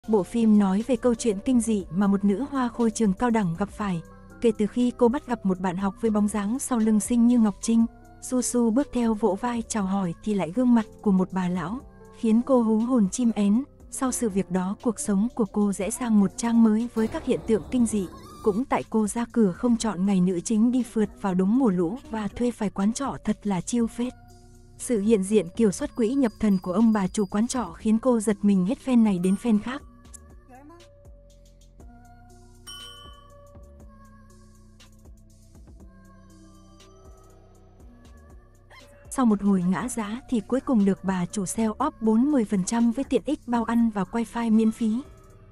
Bộ phim nói về câu chuyện kinh dị mà một nữ hoa khôi trường cao đẳng gặp phải. Kể từ khi cô bắt gặp một bạn học với bóng dáng sau lưng xinh như Ngọc Trinh, Su Su bước theo vỗ vai chào hỏi thì lại gương mặt của một bà lão, khiến cô hú hồn chim én. Sau sự việc đó, cuộc sống của cô rẽ sang một trang mới với các hiện tượng kinh dị. Cũng tại cô ra cửa không chọn ngày nữ chính đi phượt vào đúng mùa lũ và thuê phải quán trọ thật là chill phết. Sự hiện diện kiểu xuất quỹ nhập thần của ông bà chủ quán trọ khiến cô giật mình hết fan này đến fan khác. Sau một hồi ngã giá thì cuối cùng được bà chủ sale off 40% với tiện ích bao ăn và wifi miễn phí.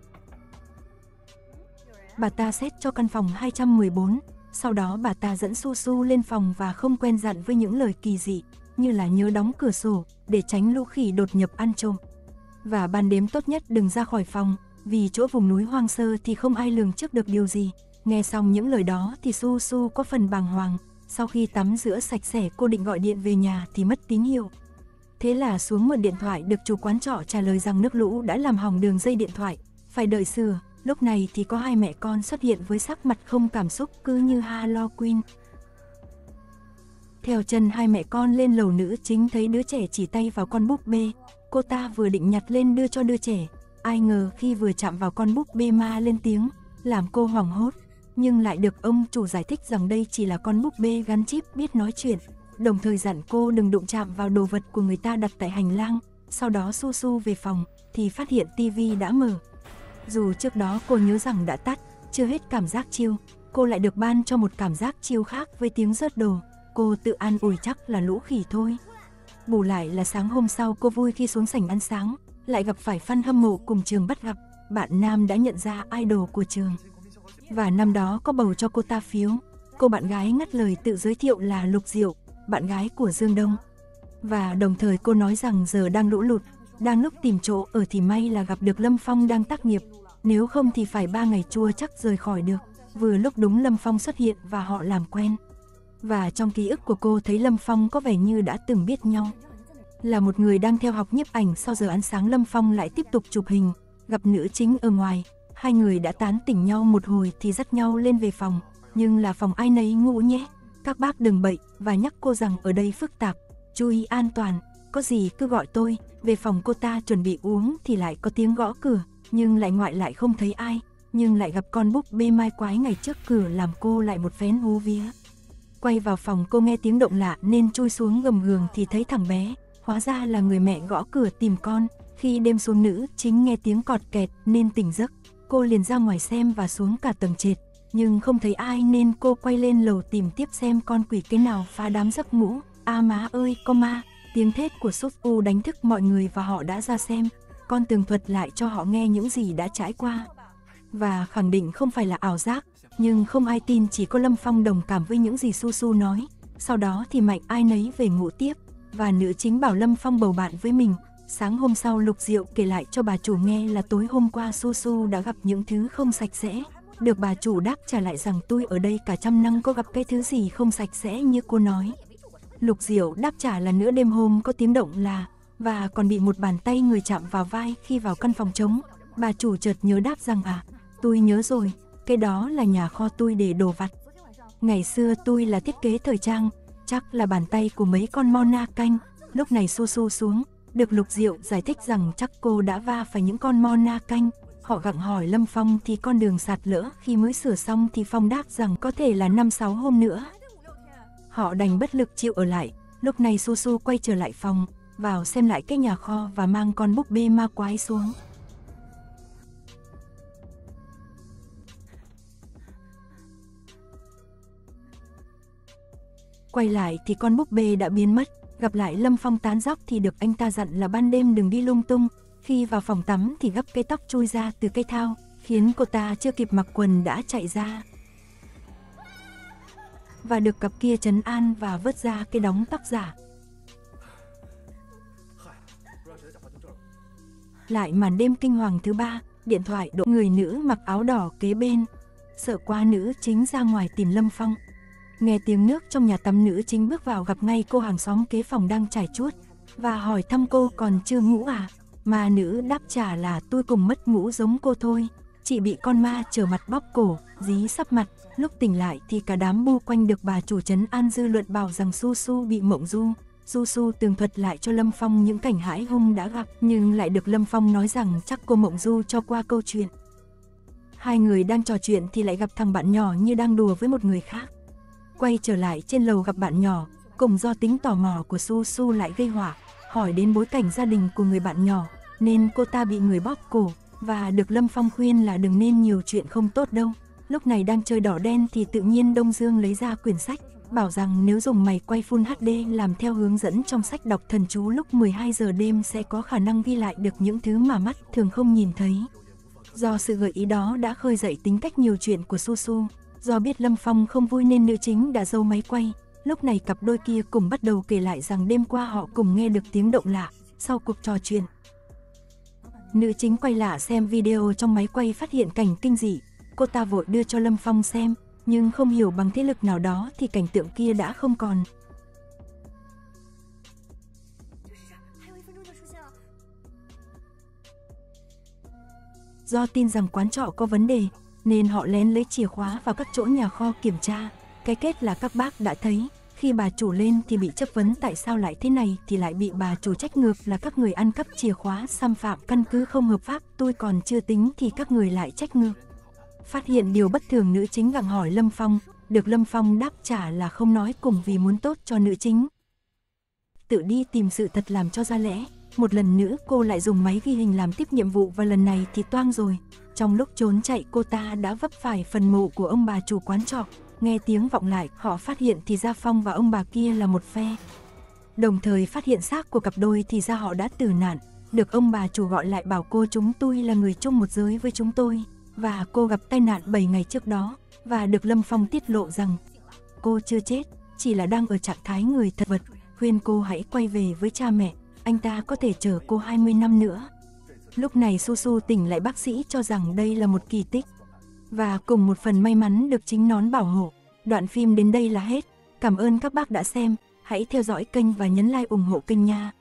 Bà ta xét cho căn phòng 214, sau đó bà ta dẫn Su Su lên phòng và không quen dặn với những lời kỳ dị, như là nhớ đóng cửa sổ để tránh lũ khỉ đột nhập ăn trộm. Và ban đêm tốt nhất đừng ra khỏi phòng, vì chỗ vùng núi hoang sơ thì không ai lường trước được điều gì. Nghe xong những lời đó thì Su Su có phần bàng hoàng. Sau khi tắm rửa sạch sẽ, cô định gọi điện về nhà thì mất tín hiệu. Thế là xuống mượn điện thoại, được chủ quán trọ trả lời rằng nước lũ đã làm hỏng đường dây điện thoại, phải đợi sửa. Lúc này thì có hai mẹ con xuất hiện với sắc mặt không cảm xúc, cứ như Halloween. Theo chân hai mẹ con lên lầu, nữ chính thấy đứa trẻ chỉ tay vào con búp bê. Cô ta vừa định nhặt lên đưa cho đứa trẻ, ai ngờ khi vừa chạm vào con búp bê ma lên tiếng, làm cô hoảng hốt. Nhưng lại được ông chủ giải thích rằng đây chỉ là con búp bê gắn chip biết nói chuyện, đồng thời dặn cô đừng đụng chạm vào đồ vật của người ta đặt tại hành lang. Sau đó Su Su về phòng thì phát hiện tivi đã mở. Dù trước đó cô nhớ rằng đã tắt, chưa hết cảm giác chill, cô lại được ban cho một cảm giác chill khác với tiếng rớt đồ. Cô tự an ủi chắc là lũ khỉ thôi. Bù lại là sáng hôm sau cô vui khi xuống sảnh ăn sáng, lại gặp phải fan hâm mộ cùng trường bắt gặp. Bạn nam đã nhận ra idol của trường và năm đó có bầu cho cô ta phiếu. Cô bạn gái ngắt lời tự giới thiệu là Lục Diệu, bạn gái của Dương Đông. Và đồng thời cô nói rằng giờ đang lũ lụt, đang lúc tìm chỗ ở thì may là gặp được Lâm Phong đang tác nghiệp, nếu không thì phải 3 ngày chua chắc rời khỏi được. Vừa lúc đúng Lâm Phong xuất hiện và họ làm quen. Và trong ký ức của cô thấy Lâm Phong có vẻ như đã từng biết nhau. Là một người đang theo học nhiếp ảnh, sau giờ ăn sáng Lâm Phong lại tiếp tục chụp hình, gặp nữ chính ở ngoài. Hai người đã tán tỉnh nhau một hồi thì dắt nhau lên về phòng, nhưng là phòng ai nấy ngủ nhé. Các bác đừng bậy, và nhắc cô rằng ở đây phức tạp, chú ý an toàn, có gì cứ gọi tôi. Về phòng cô ta chuẩn bị uống thì lại có tiếng gõ cửa, nhưng lại ngoại lại không thấy ai, nhưng lại gặp con búp bê mai quái ngày trước cửa làm cô lại một phen hú vía. Quay vào phòng cô nghe tiếng động lạ nên chui xuống gầm giường thì thấy thằng bé, hóa ra là người mẹ gõ cửa tìm con. Khi đêm xuống, nữ chính nghe tiếng cọt kẹt nên tỉnh giấc. Cô liền ra ngoài xem và xuống cả tầng trệt, nhưng không thấy ai nên cô quay lên lầu tìm tiếp xem con quỷ cái nào phá đám giấc ngủ. A má ơi, có ma! Tiếng thét của Sốt U đánh thức mọi người và họ đã ra xem. Con tường thuật lại cho họ nghe những gì đã trải qua và khẳng định không phải là ảo giác, nhưng không ai tin, chỉ có Lâm Phong đồng cảm với những gì Su Su nói. Sau đó thì mạnh ai nấy về ngủ tiếp, và nữ chính bảo Lâm Phong bầu bạn với mình. Sáng hôm sau Lục Diệu kể lại cho bà chủ nghe là tối hôm qua Su Su đã gặp những thứ không sạch sẽ. Được bà chủ đáp trả lại rằng tôi ở đây cả trăm năm có gặp cái thứ gì không sạch sẽ như cô nói. Lục Diệu đáp trả là nửa đêm hôm có tiếng động là, và còn bị một bàn tay người chạm vào vai khi vào căn phòng trống. Bà chủ chợt nhớ đáp rằng tôi nhớ rồi, cái đó là nhà kho tôi để đồ vặt. Ngày xưa tôi là thiết kế thời trang, chắc là bàn tay của mấy con Mona canh. Lúc này Su Su xuống, được Lục Diệu giải thích rằng chắc cô đã va phải những con Mona canh. Họ gặng hỏi Lâm Phong thì con đường sạt lỡ khi mới sửa xong thì Phong đáp rằng có thể là 5-6 hôm nữa. Họ đành bất lực chịu ở lại. Lúc này Su Su quay trở lại phòng, vào xem lại cái nhà kho và mang con búp bê ma quái xuống. Quay lại thì con búp bê đã biến mất. Gặp lại Lâm Phong tán dóc thì được anh ta dặn là ban đêm đừng đi lung tung. Khi vào phòng tắm thì gấp cái tóc chui ra từ cây thao, khiến cô ta chưa kịp mặc quần đã chạy ra. Và được cặp kia trấn an và vớt ra cái đóng tóc giả. Lại màn đêm kinh hoàng thứ ba, điện thoại đổ, người nữ mặc áo đỏ kế bên. Sợ quá nữ chính ra ngoài tìm Lâm Phong. Nghe tiếng nước trong nhà tắm, nữ chính bước vào gặp ngay cô hàng xóm kế phòng đang chải chuốt và hỏi thăm cô còn chưa ngủ à. Ma nữ đáp trả là tôi cùng mất ngủ giống cô thôi. Chị bị con ma trở mặt bóp cổ, dí sắp mặt. Lúc tỉnh lại thì cả đám bu quanh được bà chủ trấn an dư luận bảo rằng Su Su bị mộng du. Su Su tường thuật lại cho Lâm Phong những cảnh hãi hùng đã gặp, nhưng lại được Lâm Phong nói rằng chắc cô mộng du cho qua câu chuyện. Hai người đang trò chuyện thì lại gặp thằng bạn nhỏ như đang đùa với một người khác. Quay trở lại trên lầu gặp bạn nhỏ, cùng do tính tò mò của Su Su lại gây họa, hỏi đến bối cảnh gia đình của người bạn nhỏ, nên cô ta bị người bóp cổ, và được Lâm Phong khuyên là đừng nên nhiều chuyện không tốt đâu. Lúc này đang chơi đỏ đen thì tự nhiên Đông Dương lấy ra quyển sách, bảo rằng nếu dùng máy quay Full HD làm theo hướng dẫn trong sách đọc thần chú lúc 12 giờ đêm sẽ có khả năng ghi lại được những thứ mà mắt thường không nhìn thấy. Do sự gợi ý đó đã khơi dậy tính cách nhiều chuyện của Su Su. Do biết Lâm Phong không vui nên nữ chính đã giấu máy quay. Lúc này cặp đôi kia cùng bắt đầu kể lại rằng đêm qua họ cùng nghe được tiếng động lạ. Sau cuộc trò chuyện, nữ chính quay lại xem video trong máy quay phát hiện cảnh kinh dị. Cô ta vội đưa cho Lâm Phong xem, nhưng không hiểu bằng thế lực nào đó thì cảnh tượng kia đã không còn. Do tin rằng quán trọ có vấn đề, nên họ lén lấy chìa khóa vào các chỗ nhà kho kiểm tra. Cái kết là các bác đã thấy, khi bà chủ lên thì bị chất vấn tại sao lại thế này thì lại bị bà chủ trách ngược là các người ăn cắp chìa khóa xâm phạm căn cứ không hợp pháp. Tôi còn chưa tính thì các người lại trách ngược. Phát hiện điều bất thường, nữ chính gặng hỏi Lâm Phong, được Lâm Phong đáp trả là không nói cùng vì muốn tốt cho nữ chính. Tự đi tìm sự thật làm cho ra lẽ. Một lần nữa cô lại dùng máy ghi hình làm tiếp nhiệm vụ và lần này thì toang rồi. Trong lúc trốn chạy cô ta đã vấp phải phần mộ của ông bà chủ quán trọ. Nghe tiếng vọng lại, họ phát hiện thì ra Phong và ông bà kia là một phe. Đồng thời phát hiện xác của cặp đôi thì ra họ đã tử nạn. Được ông bà chủ gọi lại bảo cô chúng tôi là người chung một giới với chúng tôi. Và cô gặp tai nạn 7 ngày trước đó. Và được Lâm Phong tiết lộ rằng cô chưa chết, chỉ là đang ở trạng thái người thật vật. Khuyên cô hãy quay về với cha mẹ, anh ta có thể chờ cô 20 năm nữa. Lúc này Su Su tỉnh lại, bác sĩ cho rằng đây là một kỳ tích. Và cùng một phần may mắn được chính nón bảo hộ. Đoạn phim đến đây là hết. Cảm ơn các bác đã xem. Hãy theo dõi kênh và nhấn like ủng hộ kênh nha.